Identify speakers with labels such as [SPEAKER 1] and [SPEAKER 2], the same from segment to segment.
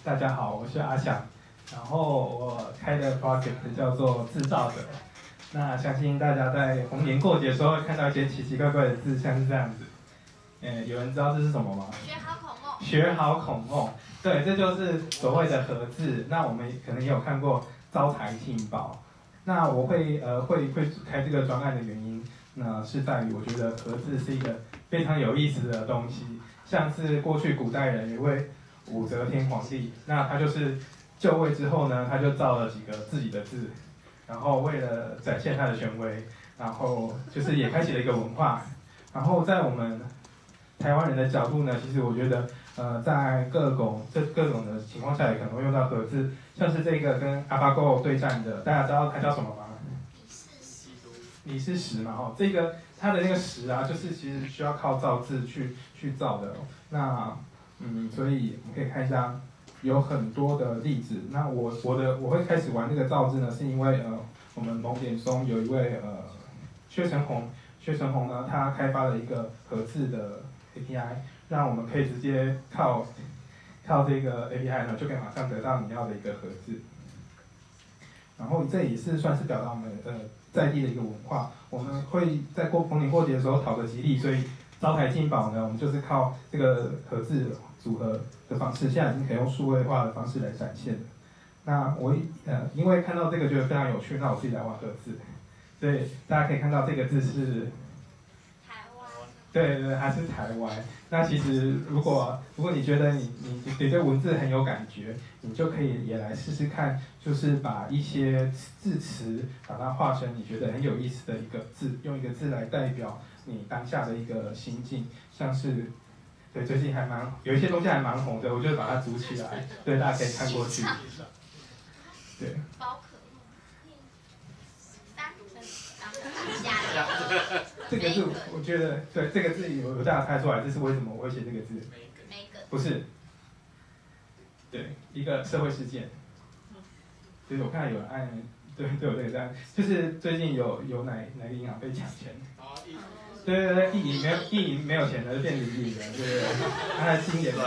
[SPEAKER 1] 大家好，我是阿翔，然后我开的 project 叫做制造者。那相信大家在逢年过节的时候会看到一些奇奇怪怪的字，像是这样子。有人知道这是什么吗？
[SPEAKER 2] 学好孔孟。
[SPEAKER 1] 学好孔孟，对，这就是所谓的合字。那我们可能也有看过招财进宝。那我会开这个专案的原因，那是在于我觉得合字是一个非常有意思的东西。像是过去古代人有一位武则天皇帝，那他就是就位之后呢，他就造了几个自己的字，然后为了展现他的权威，然后就是也开启了一个文化。然后在我们台湾人的角度呢，其实我觉得，在各种的情况下，也可能会用到合字，像是这个跟 AlphaGo 对战的，大家知道它叫什么吗？李世石嘛，吼，这个它的那个石啊，就是其实需要靠造字去造的。那所以我们可以看一下，有很多的例子。那我会开始玩这个造字呢，是因为我们蒙点松有一位薛成宏呢，他开发了一个合字的 API， 让我们可以直接靠这个 API 呢，就可以马上得到你要的一个合字。然后这也是算是表达我们在地的一个文化。我们会在逢年过节的时候讨个吉利，所以招财进宝呢，我们就是靠这个合字组合的方式，现在已经可以用数位化的方式来展现了。那我因为看到这个觉得非常有趣，那我自己来玩合字。所以大家可以看到这个字是
[SPEAKER 2] 台湾。
[SPEAKER 1] 对，它是台湾。那其实如果你觉得你对文字很有感觉，你就可以也来试试看，就是把一些字词把它画成你觉得很有意思的一个字，用一个字来代表你当下的一个心境，像是对最近有一些东西还蛮红的，我就把它组起来，对大家可以看过去。对。
[SPEAKER 2] 宝可梦。
[SPEAKER 1] 这个字我觉得对这个字有大家猜出来，这是为什么我会写这个字？不是，对，一个社会事件。就是我看到有人按，对我这个赞，就是最近有哪个银行被抢钱。对，一银没有钱了就变0银了，对不对？他的心也是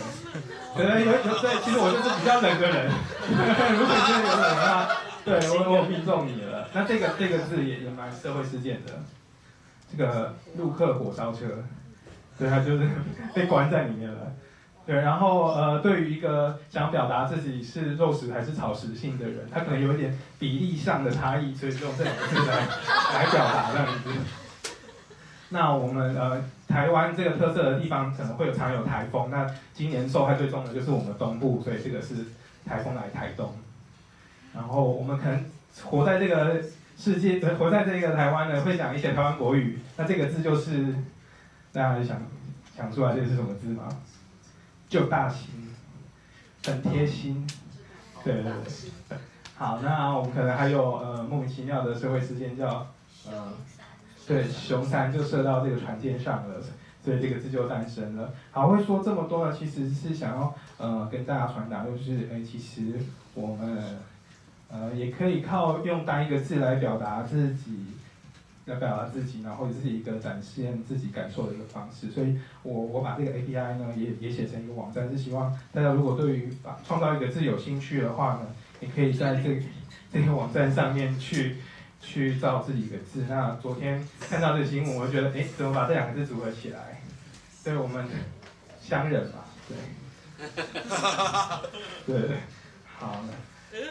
[SPEAKER 1] 对，其实我就是比较冷的人。如果真的有冷的话，对我命中你了。那这个字也蛮社会事件的。这个陆客火烧车，对，他就是被关在里面了。对，然后对于一个想表达自己是肉食还是草食性的人，他可能有一点比例上的差异，所以用这两个字来表达这样子。那我们台湾这个特色的地方可能会常有台风，那今年受害最重的就是我们东部，所以这个是台风来台东。然后我们可能活在这个世界，活在这个台湾呢，会讲一些台湾国语。那这个字就是大家想出来这是什么字吗？救大心，很贴心。对。好，那我们可能还有莫名其妙的社会事件叫对，熊山就射到这个船舰上了，所以这个字就诞生了。好，会说这么多呢，其实是想要跟大家传达，就是其实我们也可以靠用单一个字来表达自己，然后也是一个展现自己感受的一个方式。所以我把这个 API 呢也写成一个网站，是希望大家如果对于创造一个字有兴趣的话呢，也可以在这个网站上面去造自己一个字。那昨天看到这个新闻，我就觉得，怎么把这两个字组合起来？对，我们乡人嘛，对，对，好呢，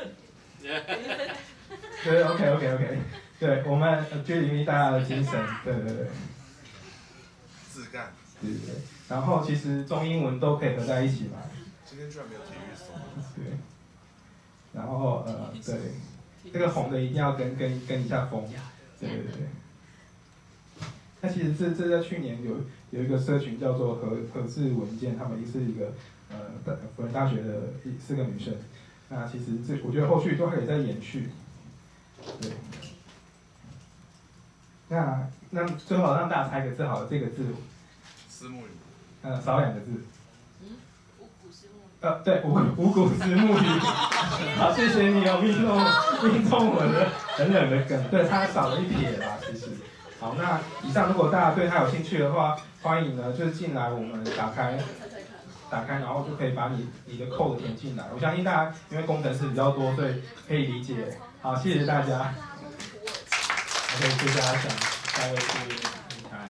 [SPEAKER 1] 对 ，OK， 对，我们居里密大家的精神，对，
[SPEAKER 3] 自干，
[SPEAKER 1] 对，然后其实中英文都可以合在一起嘛。
[SPEAKER 3] 今天居然没有体育所。
[SPEAKER 1] 对，然后对。这个红的一定要跟一下风，对。那其实这在去年有一个社群叫做合字文件，他们是一个辅仁大学的4个女生。那其实我觉得后续都可以再延续，对。那最后让大家猜个字好了，这个字，
[SPEAKER 3] 丝木鱼。
[SPEAKER 1] 少2个字。对，五谷丝木鱼。好，谢谢你哦，命中我的很冷的梗。对，它少了一撇啦，其实。好，那以上如果大家对它有兴趣的话，欢迎呢就是进来我们打开打开，然后就可以把你的 code 填进来。我相信大家因为工程师比较多，所以可以理解。好，谢谢大家。OK，谢谢大家，下一位是。